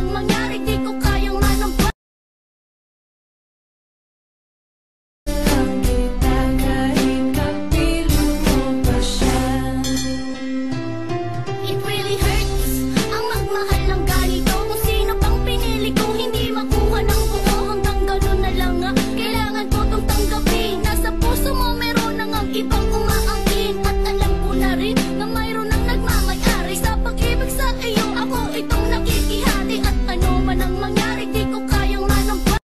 nang mangyari, di ko kayang manampas. It really hurts ang magmahal ng ganito. Kung sino pang pinili ko, hindi makuha ng buo. Hanggang ganun na lang nga, kailangan ko tong tanggapin. Nasa puso mo meron nang ang ibang umaangkin. At alam ko na rin na mayroon nang nagmamayari sa pag-ibig sa iyo. Ako itong nakikihati. At ano man ang mangyari, di ko kayang manampas.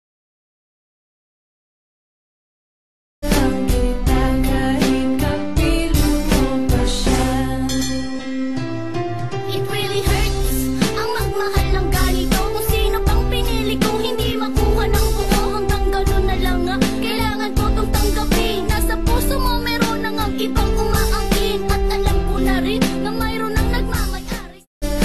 It really hurts ang magmahal ng ganito. Kung sino pang pinili ko, hindi makuha ng buo. Hanggang ganun na lang nga, kailangan ko tong tanggapin. Nasa puso mo meron nang ang ibang umaangkin. At alam ko na rin na mayroon nang nagmamayari.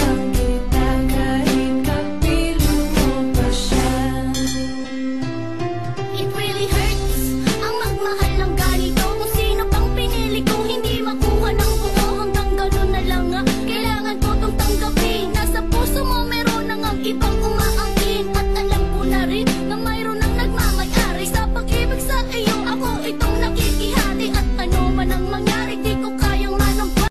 It really hurts ang magmahal ng ganito. Kung sino pang pinili ko, hindi makuha ng buo. Hanggang ganun na lang nga, kailangan ko tong tanggapin. Nasa puso mo meron nang ang ibang umaangkin. At alam ko na rin na mayroon nang nagmamayari sa pag-ibig sa iyo. Ako itong nakikihati. At ano man ang mangyari, di ko kayang manampas.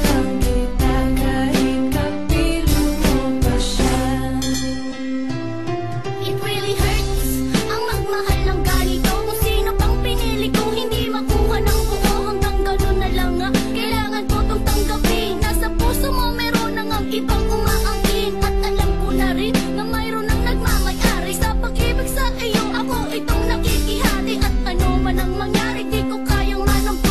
It really hurts ang magmahal ng ganito. Kung sino pang pinili ko, hindi makuha ng buo. Hanggang ganun na lang nga, kailangan ko tong tanggapin. Nasa puso mo meron nang ang ibang umaangkin. At alam ko na rin na mayroon nang nagmamayari sa pag-ibig sa iyo. Ako itong nakikihati. At ano man ang mangyari, di ko kayang manampas.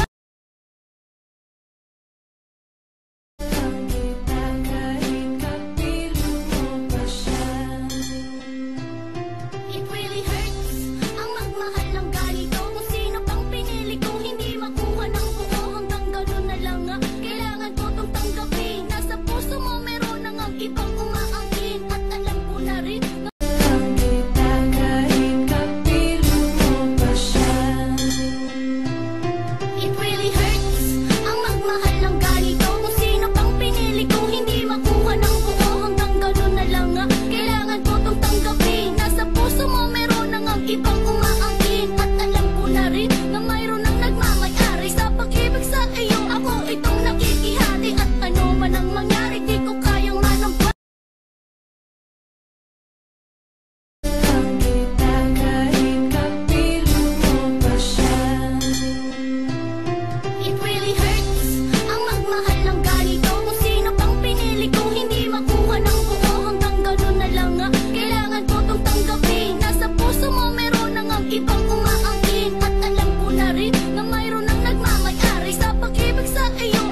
It really hurts ang magmahal ng ganito. Kung sino pang pinili ko, hindi makuha ng buo. Hanggang ganun na lang nga, kailangan ko tong tanggapin. Nasa puso mo meron nang ang ibang umaangkin. At alam ko na rin na it really hurts ang magmahal ng ganito. Kung sino pang pinili ko, hindi makuha ng buo. Hanggang ganun na lang nga, kailangan ko tong tanggapin. Nasa puso mo meron nang ang ibang umaangkin. At alam ko na rin na mayroon nang nagmamayari sa pag-ibig sa iyo. Ako itong nakikihati. At ano man ang mangyari, di ko kayang manampas. It really hurts ang magmahal ng ganito. Kung sino pang pinili ko, hindi makuha ng buo. Hanggang ganun na lang nga, kailangan ko tong tanggapin. Nasa puso mo meron nang ang ibang umaangkin. At alam ko na rin na mayroon nang nagmamayari sa pag-ibig sa iyo.